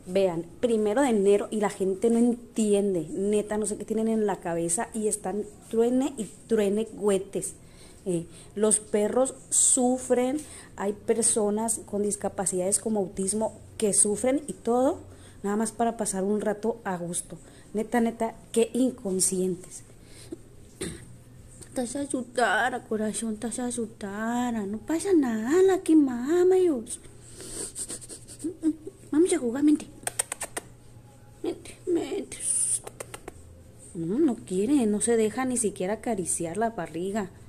Vean, 1 de enero y la gente no entiende, neta, no sé qué tienen en la cabeza y están truene y truene güetes. Los perros sufren, hay personas con discapacidades como autismo que sufren y todo, nada más para pasar un rato a gusto. Neta, neta, qué inconscientes. Te ayudara, corazón, te ayudara. No pasa nada, aquí mamayos. Vamos a jugar, mente. Mente, mente. No quiere, no se deja ni siquiera acariciar la barriga.